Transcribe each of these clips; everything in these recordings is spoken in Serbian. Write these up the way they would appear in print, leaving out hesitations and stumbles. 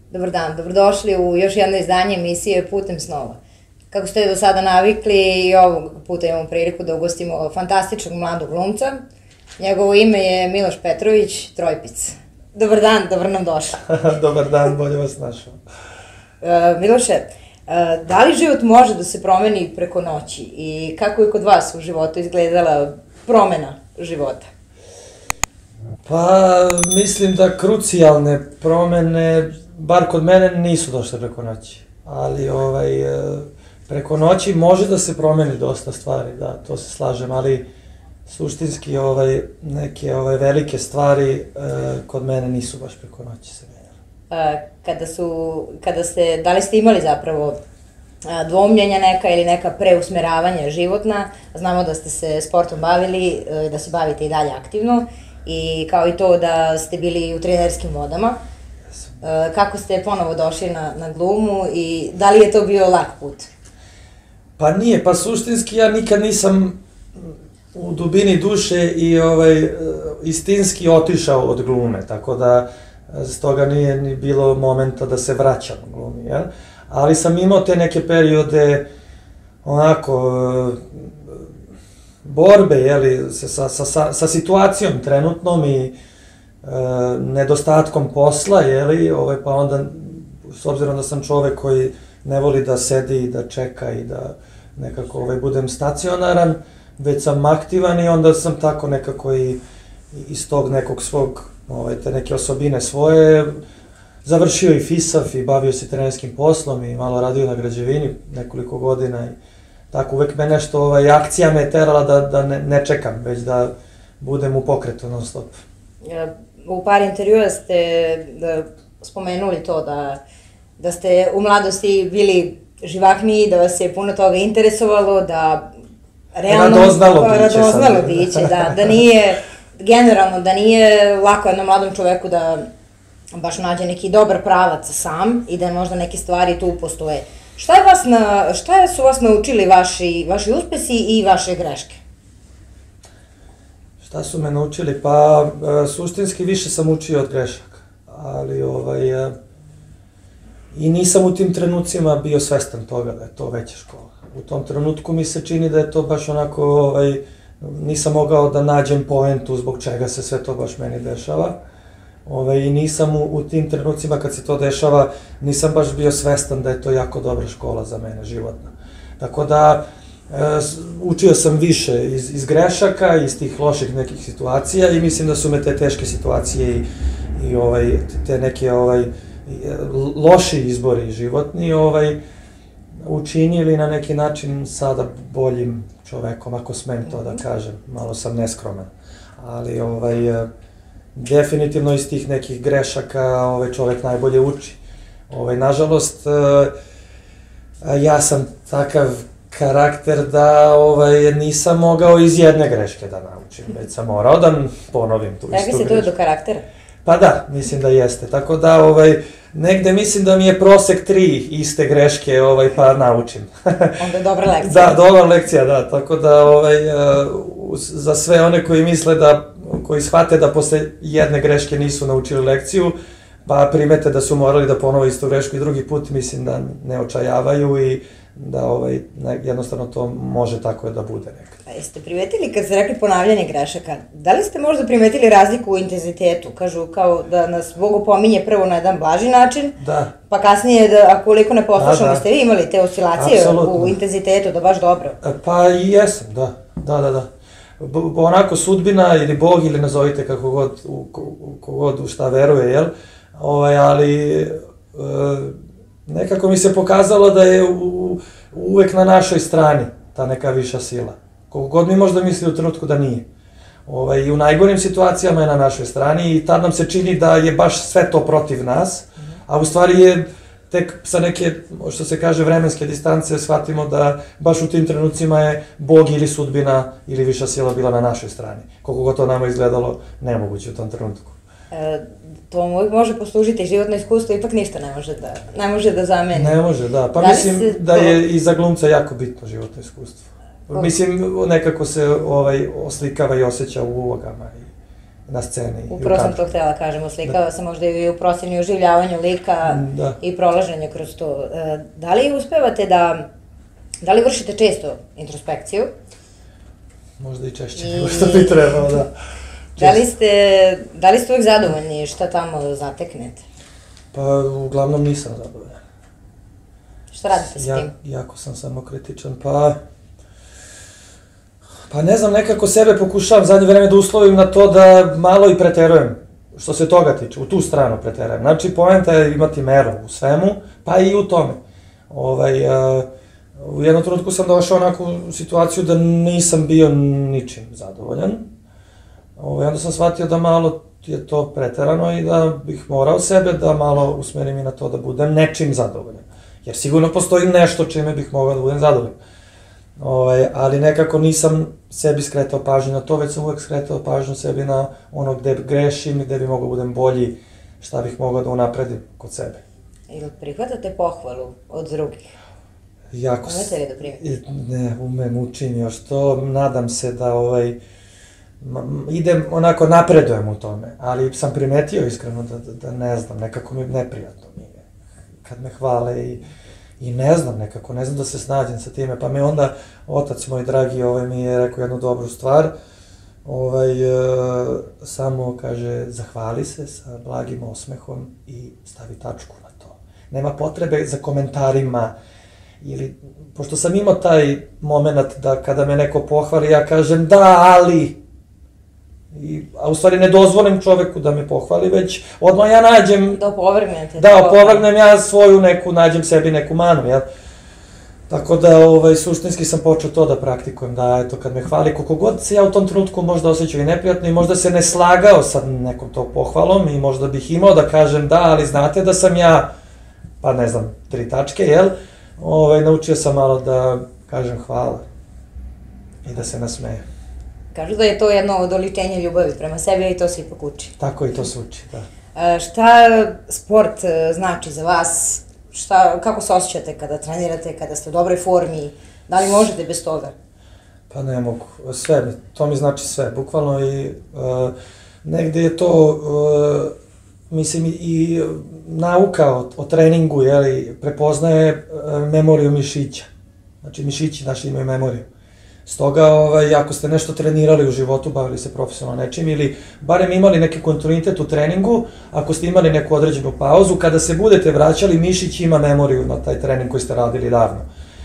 Dobar dan, dobrodošli u još jedno izdanje emisije Putem snova. Kako ste do sada navikli, i ovog puta imamo priliku da ugostimo fantastičnog mladog glumca. Njegovo ime je Miloš Petrović Trojpic. Dobar dan, dobro nam došli. Dobar dan, bolje vas našao. Miloše, da li život može da se promeni preko noći i kako je kod vas u životu izgledala promena života? Pa, mislim da krucijalne promene, bar kod mene, nisu došle preko noći. Ali, preko noći može da se promeni dosta stvari, da, to se slažem, ali suštinski neke velike stvari kod mene nisu baš preko noći se menjale. Da li ste imali zapravo dvoumljenja neka ili neka preusmeravanja životna? Znamo da ste se sportom bavili, da se bavite i dalje aktivno, i kao i to da ste bili u trenerskim vodama. Kako ste ponovo došli na glumu i da li je to bio lak put? Pa nije, pa suštinski ja nikad nisam u dubini duše i istinski otišao od glume, tako da stoga nije ni bilo momenta da se vraćam u glumi, jel? Ali sam imao te neke periode onako borbe, jeli, sa situacijom trenutnom i nedostatkom posla, jeli, pa onda, s obzirom da sam čovek koji ne voli da sedi i da čeka i da nekako budem stacionaran, već sam aktivan i onda sam tako nekako i iz tog nekog svog, te neke osobine svoje, završio i FISAF i bavio se trenerskim poslom i malo radio na građevini nekoliko godina i tako uvek me nešto, akcija me je terala da ne čekam, već da budem u pokretu non stop. U par intervjua ste spomenuli to da ste u mladosti bili živahniji, da vas je puno toga interesovalo, da realno... Radoznalo biće, da nije, generalno, da nije lako jednom mladom čoveku da baš nađe neki dobar pravac sam i da možda neke stvari tu postoje. Šta su vas naučili vaši uspesi i vaše greške? Šta su me naučili? Pa, suštinski više sam učio od grešaka, ali i nisam u tim trenucima bio svestan toga da je to veća škola. U tom trenutku mi se čini da je to baš onako, nisam mogao da nađem poentu zbog čega se sve to baš meni dešava. I nisam u tim trenucima kad se to dešava, nisam baš bio svestan da je to jako dobra škola za mene, životna. Tako da, učio sam više iz grešaka, iz tih loših nekih situacija i mislim da su me te teške situacije i te neke loši izbori životni učinili na neki način sada boljim čovekom, ako smem to da kažem. Malo sam neskroman, ali definitivno iz tih nekih grešaka čovek najbolje uči. Nažalost, ja sam takav karakter da nisam mogao iz jedne greške da naučim, već sam morao da ponovim tu istu grešku. Rekli se to je do karaktera? Pa da, mislim da jeste, tako da negde mislim da mi je prosek 3 iste greške pa naučim. Onda je dobra lekcija. Da, dobra lekcija, da, tako da za sve one koji misle koji shvate da posle jedne greške nisu naučili lekciju, pa primete da su morali da ponove istu grešku i drugi put, mislim da ne očajavaju i da jednostavno to može tako da bude nekad. A jeste primetili, kad ste rekli ponavljanje grešaka, da li ste možda primetili razliku u intenzitetu? Kažu kao da nas Bog opominje prvo na jedan blaži način, pa kasnije da ako ne poslušamo, ste vi imali te oscilacije u intenzitetu, da baš dobro? Pa i jesam, da. Onako sudbina ili Bog ili nazovite kako god u šta veruje, jel? Ali nekako mi se pokazalo da je uvek na našoj strani ta neka viša sila. Koliko god mi možda misli u trenutku da nije. I u najgorim situacijama je na našoj strani i tad nam se čini da je baš sve to protiv nas, a u stvari je tek sa neke, što se kaže, vremenske distance shvatimo da baš u tim trenucima je Bog ili sudbina ili viša sila bila na našoj strani. Koliko god to nama izgledalo nemoguće u tom trenutku. To može poslužiti životno iskustvo, ipak ništa ne može da zameni. Ne može, da. Pa mislim da je i za glumca jako bitno životno iskustvo. Mislim, nekako se oslikava i osjeća u ulogama na sceni. Upravo sam to htjela kažem, slikava se možda i u proceni oživljavanju lika i prolaženju kroz to. Da li uspevate da li vršite često introspekciju? Možda i češće nego što bi trebalo, da. Da li ste uvijek zadovoljni šta tamo zateknete? Pa uglavnom nisam zadovoljan. Šta radite s tim? Jako sam samokritičan, pa ne znam, nekako sebe pokušavam zadnje vreme da uslovim na to da malo i preterujem, što se toga tiče, u tu stranu preterujem. Znači, poenta je imati meru u svemu, pa i u tome. U jednom trenutku sam došao onako u situaciju da nisam bio ničim zadovoljan. Onda sam shvatio da malo je to preterano i da bih morao sebe da malo usmerim i na to da budem nečim zadovoljan. Jer sigurno postoji nešto čime bih mogao da budem zadovoljan. Ali nekako nisam sebi skretao pažnju na to, već sam uvek skretao pažnju sebi na ono gde grešim i gde bi mogao da budem bolji, šta bih mogao da unapredim kod sebe. Ili prihvatate pohvalu od drugih? Jako se... Umete li da primite? Ne, učim još to, nadam se da idem, onako napredujem u tome, ali sam primetio iskreno da ne znam, nekako mi je neprijatno mi je, kad me hvale i ne znam nekako, ne znam da se snađem sa time, pa me onda otac moj dragi mi je rekao jednu dobru stvar, samo kaže zahvali se sa blagim osmehom i stavi tačku na to. Nema potrebe za komentarima, ili, pošto sam imao taj moment da kada me neko pohvali, ja kažem da, ali, a u stvari ne dozvolim čoveku da me pohvali, već odmah ja nađem... Da opovrgnete. Da, opovrgnem ja svoju neku, nađem sebi neku manu, jel? Tako da, suštinski sam počeo to da praktikujem, da, eto, kad me hvali, koliko god se ja u tom trenutku možda osjećao i neprijatno i možda se ne slagao sa nekom to pohvalom i možda bih imao da kažem da, ali znate da sam ja, pa ne znam, 3 tačke, jel? Naučio sam malo da kažem hvala i da se nasmejem. Kažu da je to jedno od oličenja ljubavi prema sebi i to se ipak uči. Tako i to se uči, da. Šta sport znači za vas? Kako se osjećate kada trenirate, kada ste u dobroj formi? Da li možete bez toga? Pa ne mogu, sve, to mi znači sve, bukvalno i negde je to, mislim i nauka o treningu, prepoznaje memoriju mišića. Znači mišići naši imaju memoriju. Stoga, ako ste nešto trenirali u životu, bavili se profesionalno nečim ili barem imali neki kontinuitet u treningu, ako ste imali neku određenu pauzu, kada se budete vraćali, mišić ima memoriju na taj trening koji ste radili davno.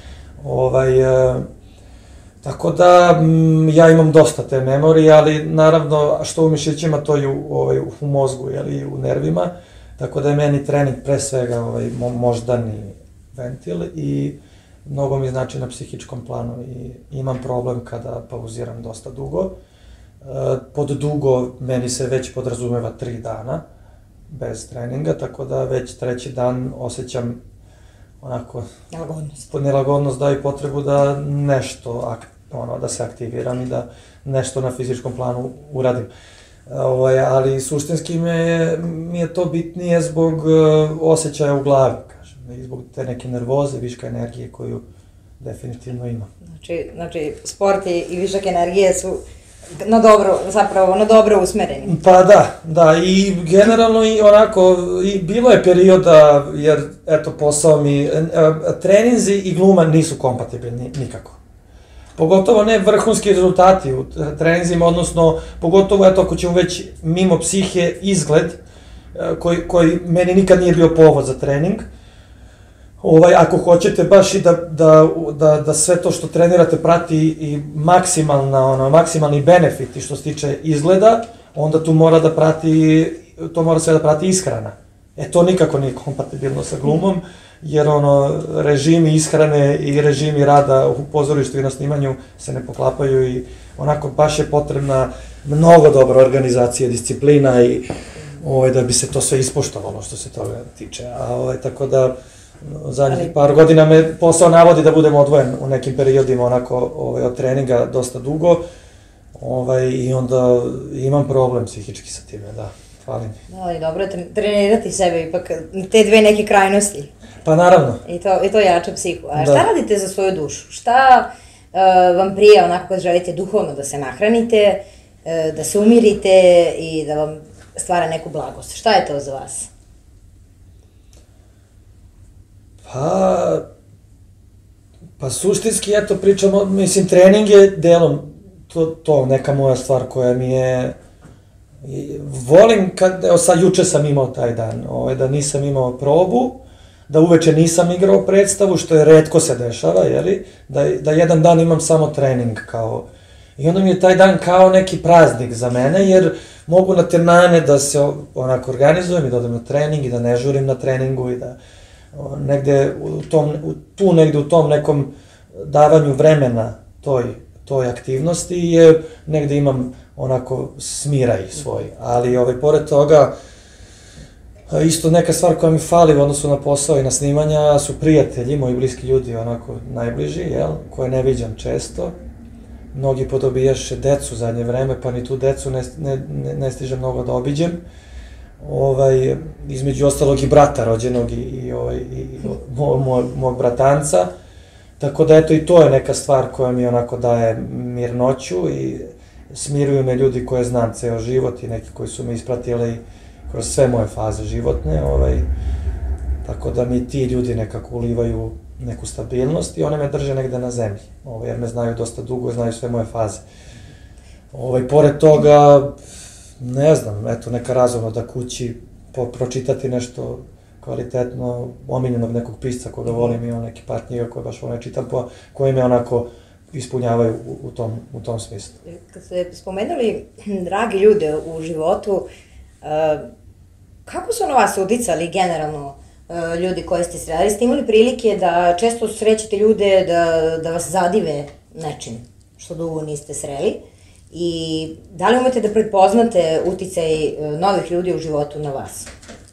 Tako da, ja imam dosta te memorije, ali naravno, što u mišićima, to i u mozgu, i u nervima, tako da je meni trening pre svega moždani ventil i mnogo mi znači na psihičkom planu i imam problem kada pauziram dosta dugo. Pod dugo meni se već podrazumeva 3 dana bez treninga, tako da već 3. dan osjećam onako... Nelagodnost, da i potrebu da nešto, da se aktiviram i da nešto na fizičkom planu uradim. Ali suštinski mi je to bitnije zbog osjećaja u glavi, i zbog te neke nervoze, viška energije koju definitivno imam. Znači, sport i višak energije su na dobro usmereni. Pa da, i generalno i onako, i bilo je perioda, jer eto posao mi, treninzi i gluma nisu kompatibilni nikako. Pogotovo ne vrhunski rezultati u treninzima, odnosno, pogotovo eto ako ćemo već mimo psihe izgled, koji meni nikad nije bio povod za trening, ako hoćete baš i da sve to što trenirate prati i maksimalni benefiti što se tiče izgleda, onda tu mora sve da prati ishrana. To nikako nije kompatibilno sa glumom, jer režimi ishrane i režimi rada u pozorištu i na snimanju se ne poklapaju i onako baš je potrebna mnogo dobra organizacija, disciplina i da bi se to sve ispoštovalo što se toga tiče. Tako da zadnjih par godina me posao navodi da budem odvojen u nekim periodima onako od treninga dosta dugo i onda imam problem psihički sa time, da, hvalim. Ali dobro je trenirati sebe, ipak te dve neke krajnosti. Pa naravno. I to jača psihu. A šta radite za svoju dušu? Šta vam prija onako kad želite duhovno da se nahranite? da se umirite i da vam stvara neku blagost. Šta je to za vas? Pa suštinski, eto, pričamo, mislim, trening je delom to neka moja stvar koja mi je, volim evo sad juče sam imao taj dan, da nisam imao probu, da uveče nisam igrao predstavu, što je retko se dešava, jeli, da jedan dan imam samo trening kao, i onda mi je taj dan kao neki praznik za mene, jer mogu na tenane da se onako organizujem i da odem na trening i da ne žurim na treningu i da negde u tom nekom davanju vremena toj aktivnosti je negde imam onako smiraj svoj, ali pored toga isto neka stvar koja mi fali u odnosu na posao i na snimanja su prijatelji, moji bliski ljudi, onako najbliži, jel, koje ne viđam često. Mnogi podobijaše decu zadnje vreme, pa ni tu decu ne stižem mnogo da obiđem. Između ostalog i brata rođenog i mog bratanca. Tako da eto i to je neka stvar koja mi onako daje mirnoću i smiruju me ljudi koje znam ceo život i neki koji su me ispratili kroz sve moje faze životne. Tako da mi ti ljudi nekako ulivaju neku stabilnost i one me drže negde na zemlji, jer me znaju dosta dugo i znaju sve moje faze. Pored toga, ne znam, eto, neka razumno da kući pročitati nešto kvalitetno, omiljenog nekog pisca koga volim, imam neki par knjiga koje baš volim čitam, koje me onako ispunjavaju u tom smislu. Kad ste spomenuli dragi ljude u životu, kako su na vas uticali generalno ljudi koje ste sreli? Ste imali prilike da često srećete ljude da vas zadive nečim što dugo niste sreli? I da li umete da prepoznate uticaj novih ljudi u životu na vas?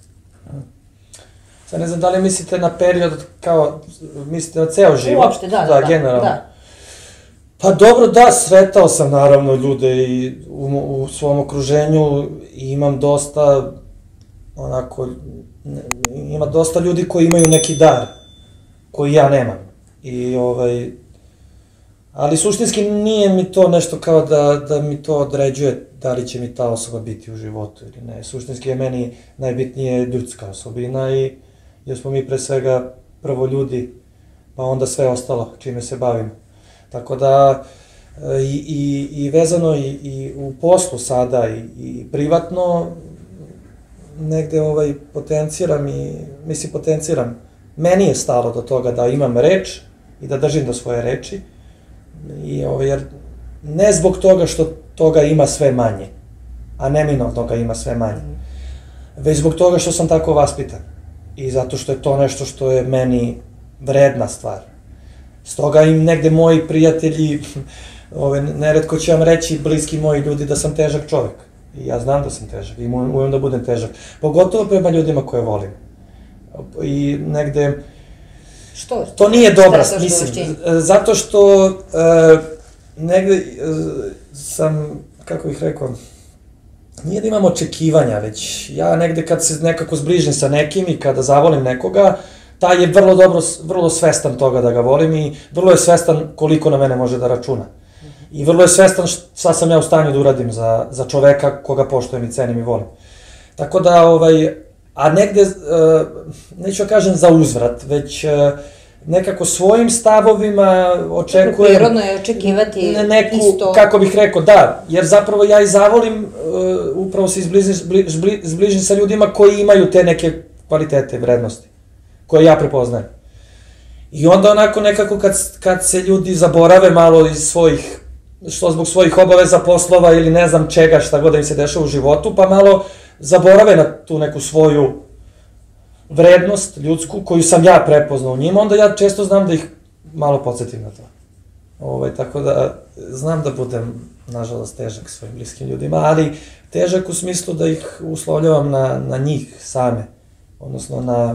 Sad ne znam da li mislite na period kao, mislite na ceo život? Uopšte, da, generalno. Pa dobro, da, sretao sam naravno ljude i u svom okruženju i imam dosta, onako, ima dosta ljudi koji imaju neki dar, koji ja nemam. Ali suštinski nije mi to nešto kao da mi to određuje da li će mi ta osoba biti u životu ili ne. Suštinski je meni najbitnije ljudska osobina jer smo mi pre svega prvo ljudi, pa onda sve ostalo čime se bavimo. Tako da i vezano i u poslu sada i privatno negde potenciram. Meni je stalo do toga da imam reč i da držim do svoje reči. Jer ne zbog toga što toga ima sve manje, a neminovno toga ima sve manje, već zbog toga što sam tako vaspitan i zato što je to nešto što je meni vredna stvar. Stoga im negde moji prijatelji, neretko će vam reći bliski moji ljudi da sam težak čovek. I ja znam da sam težak i umem da budem težak, pogotovo prema ljudima koje volim. I negde... Što? To nije dobra, mislim, zato što negde sam, kako bih rekao, nije da imam očekivanja, već ja negde kad se nekako zbližim sa nekim i kada zavolim nekoga, taj je vrlo svestan toga da ga volim i vrlo je svestan koliko na mene može da računa. I vrlo je svestan šta sam ja u stanju da uradim za čoveka koga poštujem i cenim i volim. Tako da, a negde, neću kažem za uzvrat, već nekako svojim stavovima očekujem... Prirodno je očekivati isto... Kako bih rekao, da, jer zapravo ja i zavolim, upravo se zbližim sa ljudima koji imaju te neke kvalitete, vrednosti, koje ja prepoznajem. I onda onako nekako kad se ljudi zaborave malo iz svojih, što zbog svojih obaveza, poslova ili ne znam čega, šta god da im se dešava u životu, pa malo zaborave na tu neku svoju vrednost ljudsku koju sam ja prepoznao u njima, onda ja često znam da ih malo podsjetim na to. Tako da znam da budem, nažalost, težak svojim bliskim ljudima, ali težak u smislu da ih uslovljavam na njih same, odnosno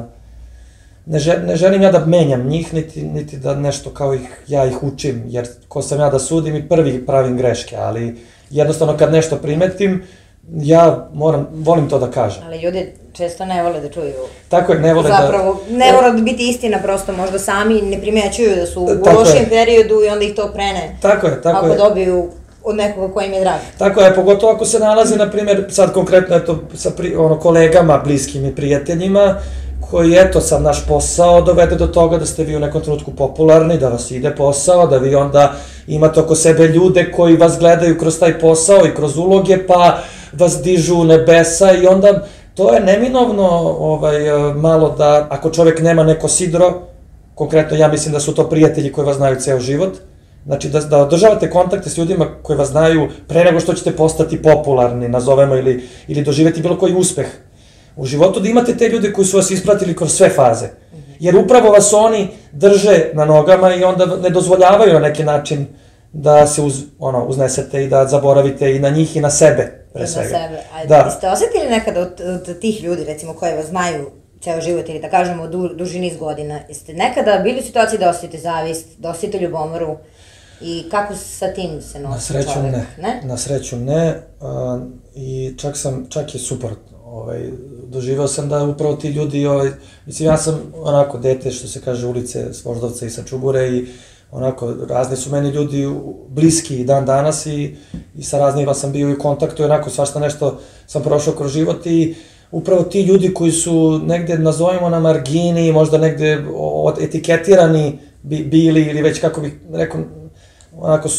ne želim ja da menjam njih, niti da nešto kao ja ih učim, jer ko sam ja da sudim i prvi pravim greške, ali jednostavno kad nešto primetim, ja volim to da kažem. Ali ljudi često ne vole da čuju. Tako je, ne vole da... Zapravo, ne mora biti istina, prosto možda sami ne primećuju da su u lošem periodu i onda ih to prene. Tako je. Ako dobiju od nekoga koji im je drag. Tako je, pogotovo ako se nalazi, na primjer, sad konkretno, eto, sa kolegama, bliskim i prijateljima, koji, eto, sad naš posao dovede do toga da ste vi u nekom trenutku popularni, da vas ide posao, da vi onda imate oko sebe ljude koji vas gledaju kroz taj posao i kroz uloge, pa vas dižu u nebesa i onda to je neminovno malo da, ako čovjek nema neko sidro, konkretno ja mislim da su to prijatelji koji vas znaju ceo život, znači da održavate kontakte s ljudima koji vas znaju pre nego što ćete postati popularni, nazovemo, ili doživjeti bilo koji uspeh u životu, da imate te ljude koji su vas ispratili kroz sve faze. Jer upravo vas oni drže na nogama i onda ne dozvoljavaju na neki način da se uznesete i da zaboravite i na njih i na sebe, pre svega. Na sebe. A ste osjetili nekada od tih ljudi, recimo, koji vas znaju ceo život ili da kažemo duži niz godina, jeste nekada bili u situaciji da osjetite zavist, da osjetite ljubomoru i kako sa tim se nosi čovjek? Na sreću ne, i čak je suprotno. Doživao sam da upravo ti ljudi, mislim, ja sam onako dete, što se kaže, ulice s Voždovca i sa Čugure i onako, razni su meni ljudi bliski i dan danas i sa raznima sam bio u kontaktu i onako svašta nešto sam prošao kroz život i upravo ti ljudi koji su negde, nazovimo, na margini, možda negde etiketirani bili ili već, kako bih rekao, onako,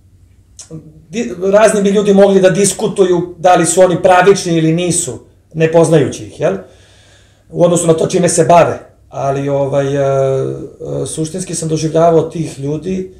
razni bi ljudi mogli da diskutuju da li su oni pravični ili nisu, ne poznajući ih, jel? U odnosu na to čime se bave, ali suštinski sam doživljavao tih ljudi,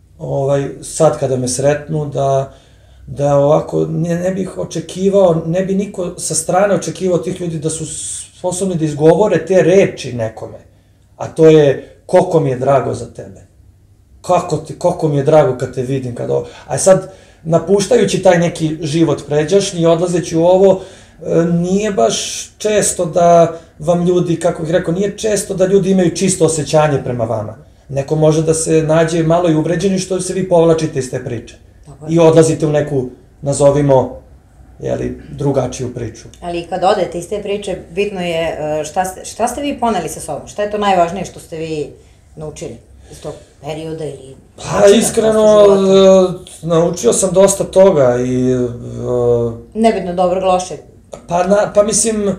sad kada me sretnu, da ovako ne bih očekivao, ne bi niko sa strane očekivao tih ljudi da su sposobni da izgovore te reči nekome, a to je koliko mi je drago za tebe, koliko mi je drago kad te vidim, a sad napuštajući taj neki život pređašnji i odlazeći u ovo, nije baš često da vam ljudi, kako bih rekao, nije često da ljudi imaju čisto osjećanje prema vama. Neko može da se nađe malo i uvređeni što se vi povlačite iz te priče i odlazite u neku, nazovimo, drugačiju priču. Ali kad odete iz te priče, bitno je šta ste vi poneli sa sobom, šta je to najvažnije što ste vi naučili iz tog perioda ili... Pa iskreno, naučio sam dosta toga i... Nebitno dobrog, lošeg. Pa mislim,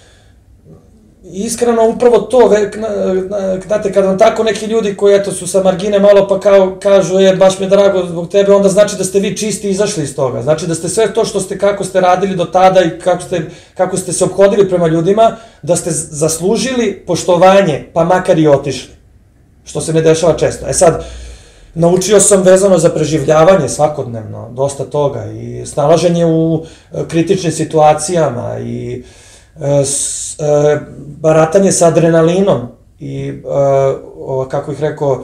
iskreno upravo to, znate, kad vam tako neki ljudi koji eto su sa margine malo pa kažu baš mi je drago zbog tebe, onda znači da ste vi čisti izašli iz toga, znači da ste sve to kako ste radili do tada i kako ste se ophodili prema ljudima, da ste zaslužili poštovanje, pa makar i otišli, što se ne dešava često. Sad, naučio sam vezano za preživljavanje svakodnevno, dosta toga i snalaženje u kritičnim situacijama i baratanje sa adrenalinom i, kako bih rekao,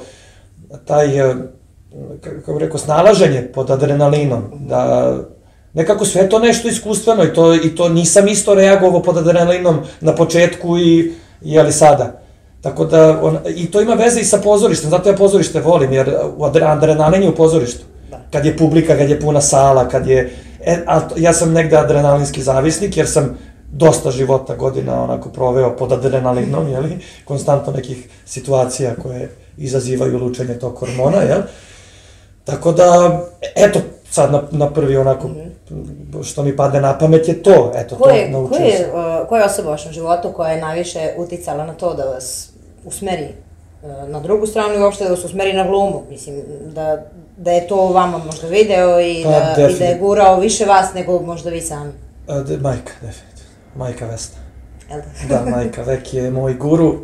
snalaženje pod adrenalinom, da nekako sve to nešto iskustveno i to nisam isto reagovao pod adrenalinom na početku i sada. Tako da, i to ima veze i sa pozorištem, zato ja pozorište volim, jer adrenalin je u pozorištu. Kad je publika, kad je puna sala, ja sam negde adrenalinski zavisnik, jer sam dosta života, godina, onako, proveo pod adrenalinom, jeli, konstantno nekih situacija koje izazivaju lučenje tog hormona, jel? Tako da, eto, sad na prvi onako, što mi padne na pamet je to, eto, to naučio sam. Koja je osoba u vašem životu koja je najviše uticala na to da vas usmeri na drugu stranu i uopšte da vas usmeri na glumu? Mislim, da je to vama možda video i da je gurao više vas nego možda vi sami. Majka, definitivno. Majka Vesna. Da, Majka Vek je moj guru.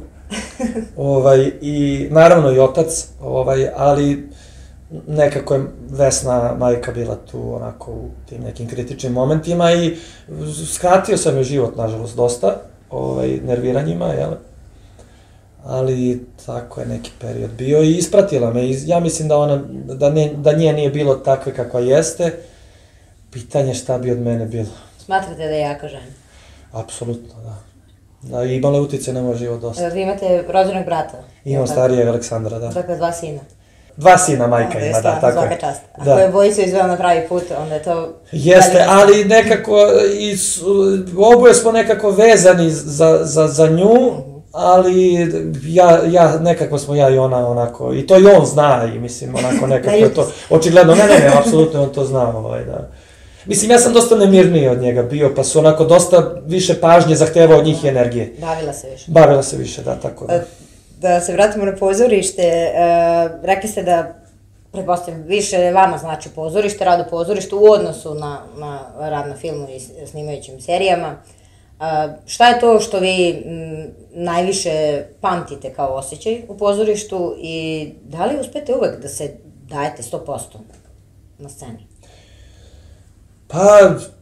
I naravno i otac, ali nekako je Vesna, majka, bila tu onako u tim nekim kritičnim momentima i skratio sam joj život, nažalost, dosta, nerviranjima, jel? Ali tako je neki period bio i ispratila me i ja mislim da nje nije bilo takve kakva jeste, pitanje šta bi od mene bilo. Smatrate da je jaka žena? Apsolutno, da. Da, i imala je utice na moj život dosta. Vi imate rođenog brata? Imam starijeg Aleksandra, da. Dakle, 2 sina? 2 sina majka ima, da, tako je. Svaka čast. Ako je bojicu izveo na pravi put, onda je to... Jeste, ali nekako, oboje smo nekako vezani za nju ali nekako smo ja i ona onako, i to i on zna i mislim onako nekako je to, očigledno, ne, apsolutno on to zna, da. Mislim, ja sam dosta nemirniji od njega bio, pa su onako dosta više pažnje zahtevao od njih i energije. Bavila se više, da, tako da. Da se vratimo na pozorište, rekli ste da, pretpostavljam, više vama znači pozorište, rad u pozorištu u odnosu na rad na filmu i snimajućim serijama. Šta je to što vi najviše pamtite kao osjećaj u pozorištu i da li uspete uvek da se dajete 100% na sceni? Pa,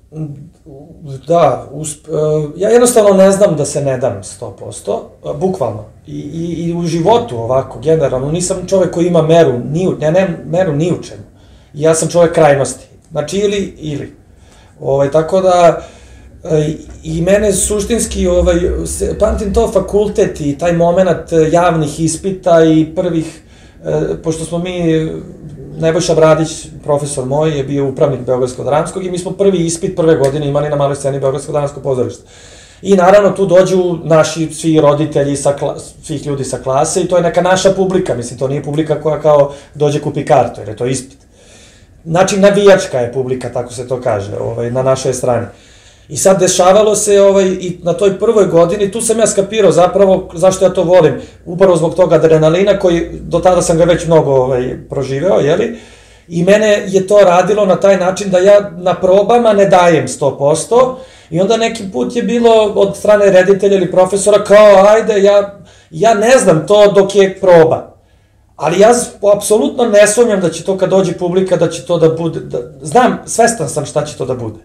da, ja jednostavno ne znam da se ne dam 100%, bukvalno, i u životu ovako, generalno, nisam čovek koji ima meru, ja nemam meru ni u čemu, ja sam čovek krajnosti, znači ili, tako da, i mene suštinski, pamtim to fakultet i taj moment javnih ispita i prvih, pošto smo mi, Nebojša Bradić, profesor moj, je bio upravnik Beogradskog dramskog i mi smo prvi ispit prve godine imali na maloj sceni Beogradskog dramskog pozorišta. I naravno tu dođu naši svi roditelji, svih ljudi sa klase i to je neka naša publika, mislim, to nije publika koja kao dođe kupi kartu, jer je to ispit. Znači, navijačka je publika, tako se to kaže, na našoj strani. I sad dešavalo se i na toj prvoj godini, tu sam ja skapirao zapravo zašto ja to volim, upravo zbog toga adrenalina koji do tada sam ga već mnogo proživeo, jeli? I mene je to radilo na taj način da ja na probama ne dajem 100% i onda neki put je bilo od strane reditelja ili profesora kao ajde, ja ne znam to dok je proba. Ali ja apsolutno ne sumnjam da će to kad dođe publika, da će to da bude, znam, svestan sam šta će to da bude.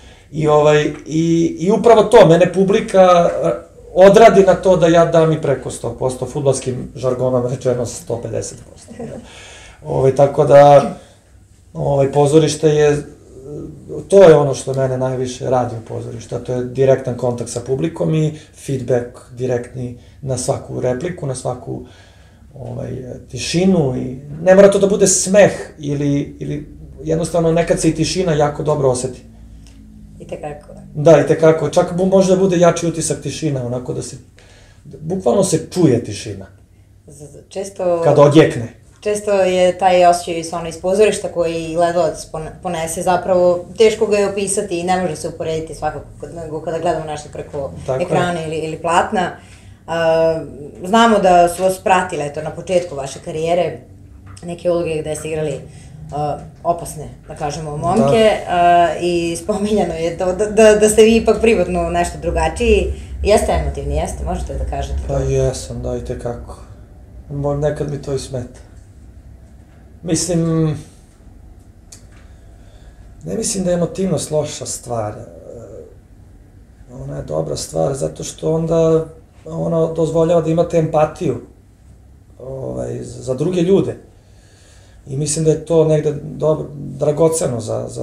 I upravo to, mene publika odradi na to da ja dam i preko 100%, fudbalskim žargonom rečeno 150%. Tako da, pozorište je, to je ono što mene najviše radi u pozorištu, a to je direktan kontakt sa publikom i feedback direktni na svaku repliku, na svaku tišinu i ne mora to da bude smeh ili jednostavno nekad se i tišina jako dobro oseti. I tekako. Da, i tekako. Čak može da bude jači utisak tišina, onako da se, bukvalno se čuje tišina. Često... Kad odjekne. Često je taj osjećaj iz pozorišta koji gledalac ponese zapravo, teško ga je opisati i ne može se uporediti svakako kada gledamo nešto preko ekrana ili platna. Znamo da su vas pratile, eto, na početku vaše karijere, neke uloge gde ste igrali opasne, da kažemo, momke i spominjano je to da ste vi ipak privatno nešto drugačiji. Jeste emotivni, jeste, možete da kažete to? Pa jesam, da, i tekako. Nekad mi to i smeta. Mislim, ne mislim da je emotivnost loša stvar. Ona je dobra stvar zato što onda ona dozvoljava da imate empatiju za druge ljude. I mislim da je to negde dragoceno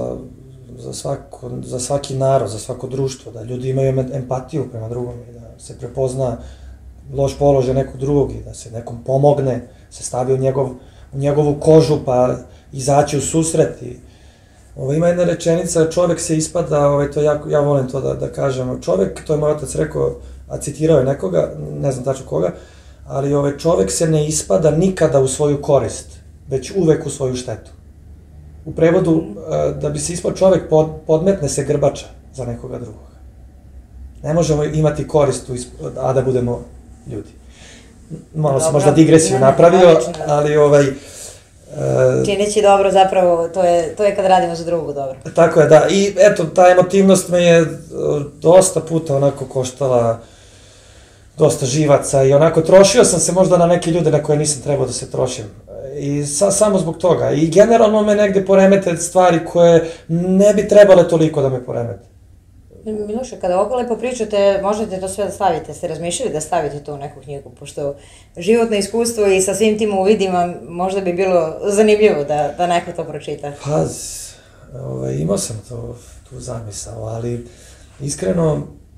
za svaki narod, za svako društvo, da ljudi imaju empatiju prema drugom i da se prepozna loš položaj nekog drugog i da se nekom pomogne, se stavi u njegovu kožu pa izaći u susret. Ima jedna rečenica, čovek se ispada, ja volim to da kažem, čovek, to je moj otac rekao, a citirao je nekoga, ne znam tačno koga, ali čovek se ne ispada nikada u svoju korist, već uvek u svoju štetu. U prevodu, da bi se ispao čovek, podmetne se grbača za nekoga drugoga. Ne možemo imati korist, a da budemo ljudi. Malo sam možda digresiju napravio, ali Čineći dobro zapravo, to je kad radimo za drugu dobro. Tako je, da. I eto, ta emotivnost me je dosta puta onako koštala dosta živaca i onako trošio sam se možda na neke ljude na koje nisam trebao da se trošim. I samo zbog toga. I generalno me negde poremete stvari koje ne bi trebale toliko da me poremete. Miloše, kada ovako lepo pričate, možete to sve da stavite, ste razmišljali da stavite to u neku knjigu, pošto životno iskustvo i sa svim tim uvidima možda bi bilo zanimljivo da neko to pročita. Pa, imao sam tu zamisao, ali iskreno,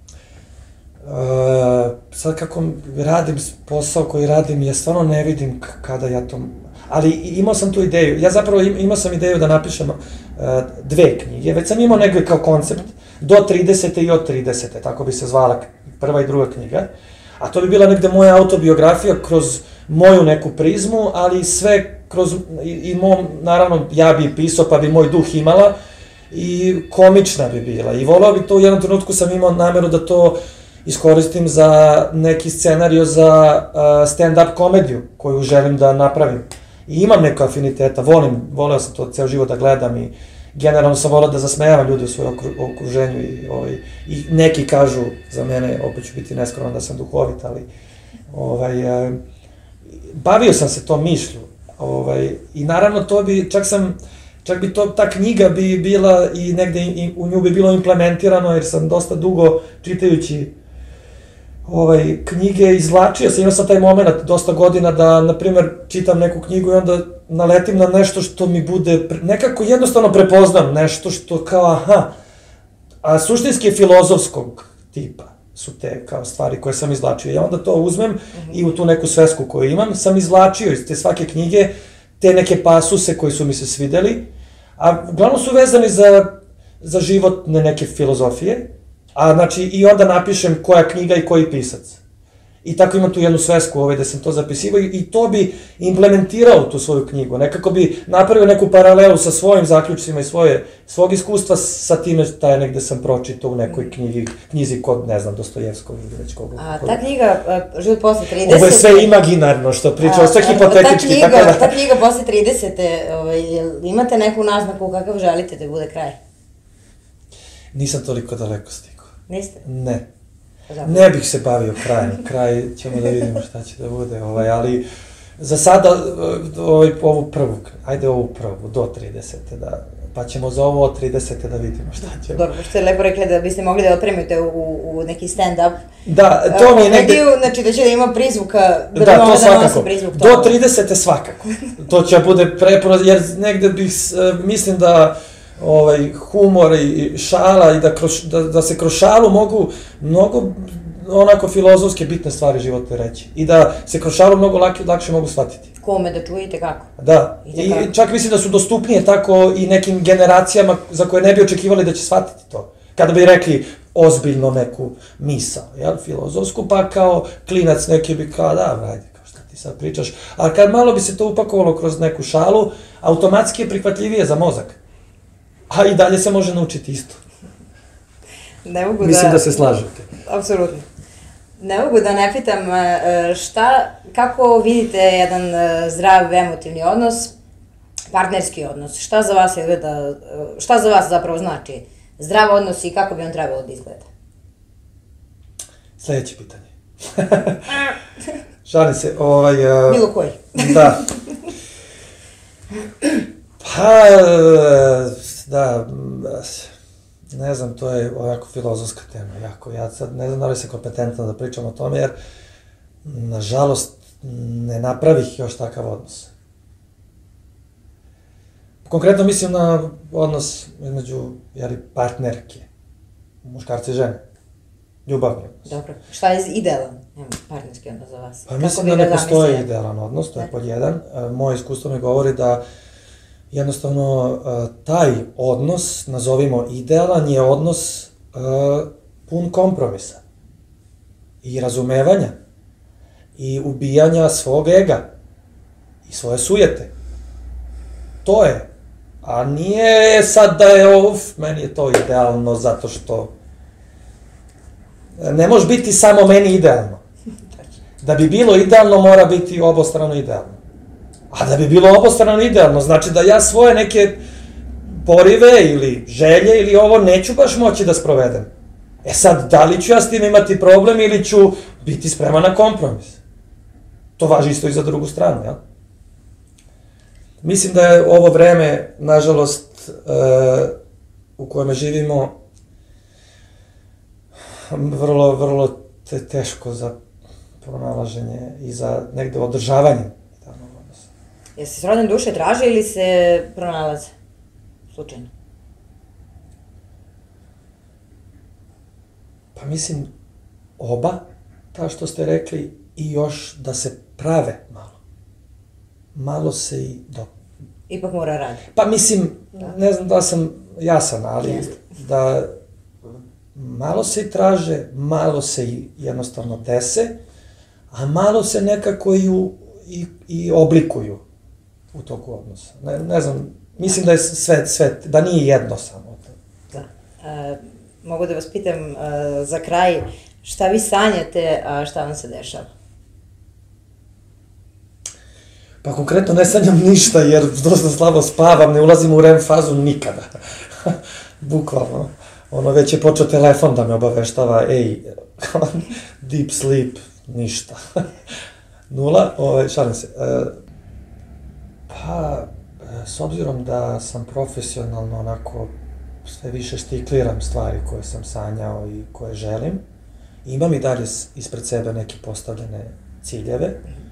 sad kako radim posao koji radim, ja stvarno ne vidim kada ja to... Ali imao sam tu ideju, ja zapravo imao sam ideju da napišem 2 knjige, već sam imao negdje kao koncept, do 30. i od 30. tako bi se zvala prva i druga knjiga, A to bi bila negde moja autobiografija kroz moju neku prizmu, ali sve kroz, naravno, ja bi pisao pa bi moj duh imala, i komična bi bila. I volao bi to, u jednom trenutku sam imao nameru da to iskoristim za neki scenario za stand-up komediju koju želim da napravim. I imam neka afiniteta, voleo sam to ceo život da gledam i generalno sam volao da zasmejavam ljudi u svojom okruženju i neki kažu za mene, opet ću biti neskroman da sam duhovit, ali bavio sam se tom mišlju i naravno to bi, čak bi ta knjiga bi bila i negde u nju bi bilo implementirano, jer sam dosta dugo čitajući knjige izvlačio sam, imao sam taj moment dosta godina da, na primer, čitam neku knjigu i onda naletim na nešto što mi bude, nekako jednostavno prepoznam nešto što kao aha, a suštinski je filozofskog tipa su te kao stvari koje sam izvlačio. Ja onda to uzmem i u tu neku svesku koju imam sam izvlačio iz te svake knjige te neke pasuse koji su mi se svideli, a uglavnom su vezani za životne neke filozofije. A znači, i onda napišem koja knjiga i koji pisac. I tako imam tu jednu svesku da sam to zapisivao i to bi implementirao tu svoju knjigu. Nekako bi napravio neku paralelu sa svojim zaključcima i svog iskustva sa time taj negde sam pročitao u nekoj knjizi kod, ne znam, Dostojevskog ili već koga. A ta knjiga, Život posle 30. Ovo je sve imaginarno što pričao, sve hipotetički. Ta knjiga posle 30. Imate neku naznaku kakav želite da bude kraj? Nisam toliko daleko stigao. Niste? Ne. Ne bih se bavio krajem. Kraj ćemo da vidimo šta će da bude, ali za sada ovu prvu, ajde ovu prvu, do 30. Pa ćemo za ovo od 30. da vidimo šta ćemo. Dobro, što ste lepo rekli da biste mogli da otpremite u neki stand-up. Da, to mi je negde... Znači da će da ima prizvuka, da to svakako. Do 30. svakako. To će bude prepuno, jer negde bih, mislim da humor i šala i da se kroz šalu mogu mnogo onako filozofske bitne stvari životne reći i da se kroz šalu mnogo lakše mogu shvatiti. Kome da čujete kako? Da, i čak mislim da su dostupnije tako i nekim generacijama za koje ne bi očekivali da će shvatiti to. Kada bi rekli ozbiljno neku misao, filozofsku, pa kao klinac neki bi kao da, ajde, kao šta ti sad pričaš, a kad malo bi se to upakovalo kroz neku šalu, automatski je prihvatljivije za mozak. A i dalje se može naučiti isto. Mislim da se slažete. Apsolutno. Ne mogu da ne pitam kako vidite jedan zdrav emotivni odnos, partnerski odnos, šta za vas zapravo znači zdrav odnos i kako bi on trebalo da izgleda? Sljedeće pitanje. Šalim se, Bilo koji. Da. Da, ne znam, to je ovako filozofska tema, jako. Ja sad ne znam da li sam kompetentan da pričam o tome, jer, nažalost, ne napravih još takav odnos. Konkretno mislim na odnos između partnerke, muškarca i žene, ljubavni odnos. Dobro, šta je idealan partnerski odnos za vas? Pa mislim da ne postoji idealan odnos, to je pod jedan. Moje iskustvo mi govori da jednostavno taj odnos, nazovimo idealan, je odnos pun kompromisa i razumevanja i ubijanja svog ega i svoje sujete. To je. A nije sad da je meni je to idealno zato što ne može biti samo meni idealno. Da bi bilo idealno mora biti obostrano idealno. A da bi bilo obostrano idealno, znači da ja svoje neke porive ili želje ili ovo neću baš moći da sprovedem. E sad, da li ću ja s tim imati problem ili ću biti spreman na kompromis? To važi isto i za drugu stranu, jel? Mislim da je ovo vreme, nažalost, u kojem živimo, vrlo teško za pronalaženje i za negde održavanje. Jel se srodne duše traže ili se pronalaze? Slučajno. Pa mislim, oba, kao što ste rekli, i još da se prave malo. Malo se i ipak mora raditi. Pa mislim, ne znam da sam jasan, ali da malo se i traže, malo se i jednostavno dese, a malo se nekako i oblikuju u toku odnosa. Ne znam, mislim da je sve, da nije jedno samo. Da. Mogu da vas pitam za kraj, šta vi sanjate, a šta vam se dešava? Pa konkretno ne sanjam ništa, jer dosta slabo spavam, ne ulazim u REM fazu nikada. Bukvalno. Već je počeo telefon da me obaveštava, deep sleep, ništa. Nula, šalim se. Pa, s obzirom da sam profesionalno onako sve više štikliram stvari koje sam sanjao i koje želim, imam i dalje ispred sebe neke postavljene ciljeve,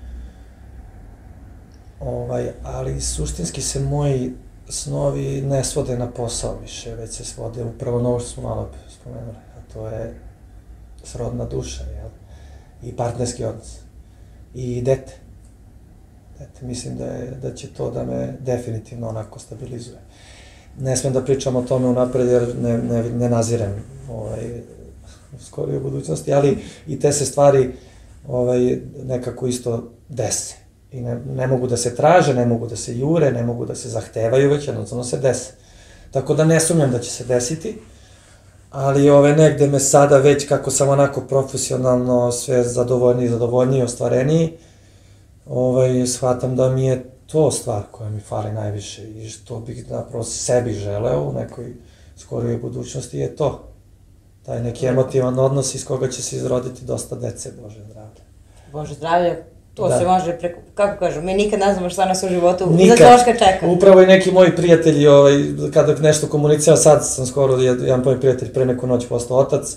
ali suštinski se moji snovi ne svode na posao više, već se svode upravo na ovo što smo malo spomenuli, a to je srodna duša, i partnerski odnos, i dete. Mislim da će to da me definitivno onako stabilizuje. Ne smem da pričam o tome unapred jer ne nazirem u skorijoj budućnosti, ali i te se stvari nekako isto dese. I ne mogu da se traže, ne mogu da se jure, ne mogu da se zahtevaju, već jednostavno se dese. Tako da ne sumnjam da će se desiti, ali negde me sada već kako sam onako profesionalno sve zadovoljniji, ostvareniji, shvatam da mi je to stvar koja mi fali najviše i što bih napravo sebi želeo u nekoj skorijoj budućnosti je to. Taj neki emotivan odnos iz koga će se izroditi dosta dece, Bože zdravlje. Bože zdravlje, to se može preko, kako kažu, mi nikad ne znamo šta nas u životu za troška čeka. Upravo i neki moji prijatelji, kada nešto komunicirao, sad sam skoro, jedan moj prijatelj pre neku noć postao otac,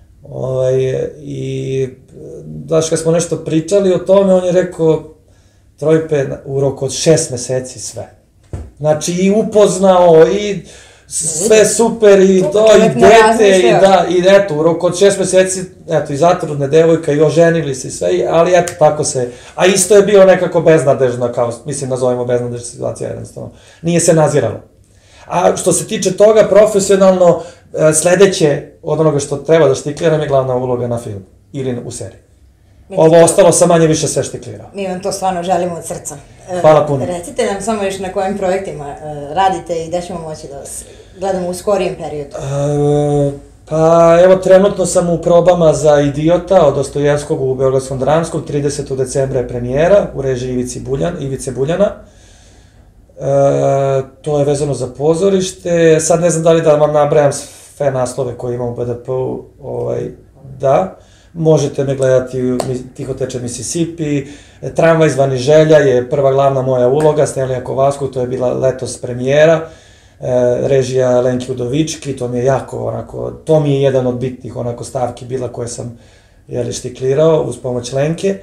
i daš kad smo nešto pričali o tome, on je rekao, Trojpe, u roku od 6 meseci sve. Znači i upoznao i sve super i to i dete i eto, u roku od 6 meseci, eto, i zatrudne devojka i oženili se i sve, ali eto, tako se, a isto je bio nekako beznadežna, kao, mislim, nazovemo beznadežna situacija jednostavno, nije se naziralo. A što se tiče toga, profesionalno, sledeće od onoga što treba da štikliram je glavna uloga na filmu ili u seriji. Ovo ostalo sam manje više sve štiklirao. Mi vam to stvarno želimo od srca. Hvala puno. Recite nam samo još na kojim projektima radite i gde ćemo moći da vas gledamo u skorijem periodu. Pa evo, trenutno sam u probama za Idiota od Dostojevskog u Beogradskom dramskom, 30. decembra je premijera u režiji Ivice Buljana. To je vezano za pozorište. Sad ne znam da li da vam nabrajam sve naslove koje imam u BDP-u, da. Možete me gledati u Tiho teče Mississippi, Tramvaj zvani želja je prva glavna moja uloga, Stenlija Kovačkog, to je bila letos premijera, režija Lenke Udovički, to mi je jako onako, to mi je jedan od bitnih onako stavki bila koje sam štiklirao uz pomoć Lenke.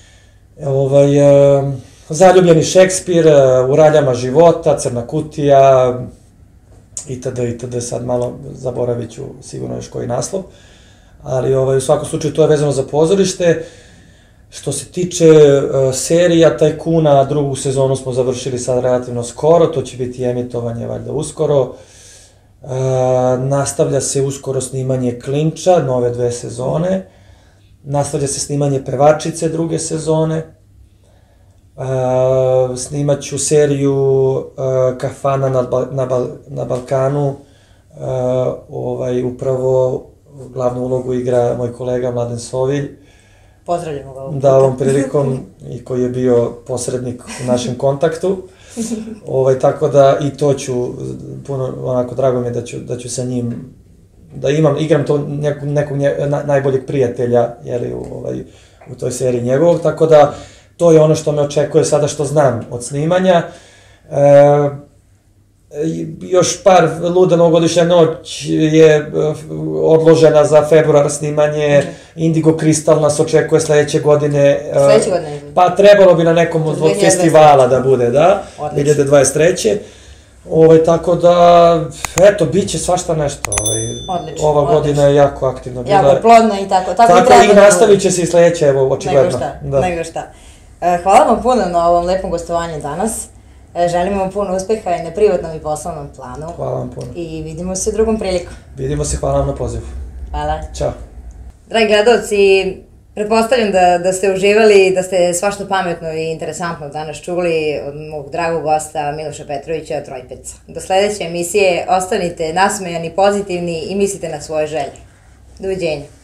Zaljubljeni Šekspir, U raljama života, Crna kutija, itd. Sad malo zaboravit ću sigurno još koji naslov. Ali u svakom slučaju to je vezano za pozorište. Što se tiče serija Tajkuna, drugu sezonu smo završili sad relativno skoro, to će biti emitovanje valjda uskoro. Nastavlja se uskoro snimanje Klinča, nove 2 sezone. Nastavlja se snimanje Pevačice, 2. sezone. Snimat ću seriju Kafana na Balkanu, upravo glavnu ulogu igra moj kolega Mladen Sovilj. Pozdravljamo ga ovom da, ovom prilikom, i koji je bio posrednik u našem kontaktu. Tako da i to ću, puno onako drago mi je da ću sa njim, da igram to nekog najboljeg prijatelja, u toj seriji njegovog, tako da to je ono što me očekuje sada što znam od snimanja. Još par Luda novogodišnja noć je odložena za februar snimanje, Indigo Kristal nas očekuje sledeće godine. Sledeće godine? Pa trebalo bi na nekom od festivala da bude, da, 2023. Tako da, eto, bit će svašta nešto. Ova godina je jako aktivna bila. Jako plodna i tako. Tako i nastavit će se i sledeće, evo, očigledno. Nego šta. Hvala vam puno na ovom lepom gostovanju danas. Želimo vam puno uspeha i na privatnom i poslovnom planu. Hvala vam puno. I vidimo se drugom prilikom. Vidimo se, hvala vam na pozivu. Hvala. Ćao. Dragi gledalci, pretpostavljam da ste uživali, da ste svašta pametno i interesantno danas čuli od mog dragog gosta Miloša Petrovića Trojpeca. Do sledeće emisije ostanite nasmejani, pozitivni i mislite na svoje želje. Doviđenja.